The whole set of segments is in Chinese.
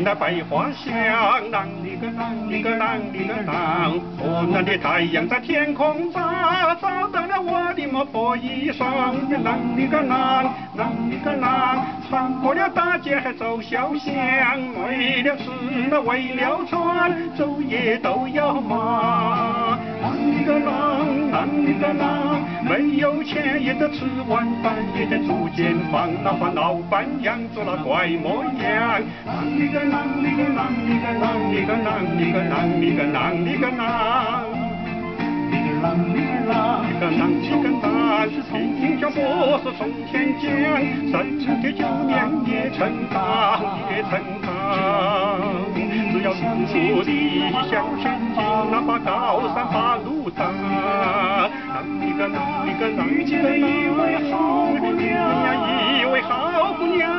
那百花香，啷里个啷里个啷里个啷，河南的太阳在天空照，照到了我的莫破衣裳。啷里个啷，啷里个啷，穿过了大街还走小巷，为了吃那为了穿，昼夜都要忙。啷里个啷，啷里个啷，没有钱也得吃晚饭，也得住间房，哪怕老板养着那怪模样。啷里个啷里个啷里个啷里个啷里个啷里个啷里个啷。啷里个啷，里个啷里个啷，新疆博士从天降，39年也成长，也成长。只要努力向前进，哪怕高山爬路障。啷里个啷里个啷里个啷，一位好姑娘，一位好姑娘，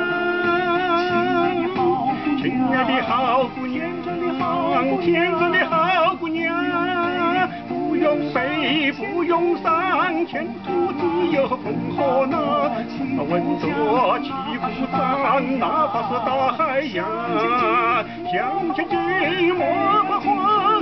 亲爱的好姑娘，天真的好姑娘。不用背，不用上，前途只有风和浪。稳着起步站，哪怕是大海洋，向前进，莫怕慌。